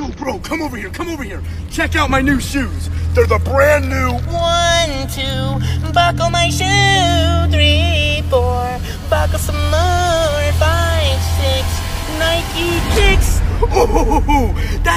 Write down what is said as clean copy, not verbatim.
bro, come over here, come over here. Check out my new shoes. They're the brand new 1, 2, buckle my shoe. 3, 4, buckle some more. 5, 6, Nike kicks. Oh, that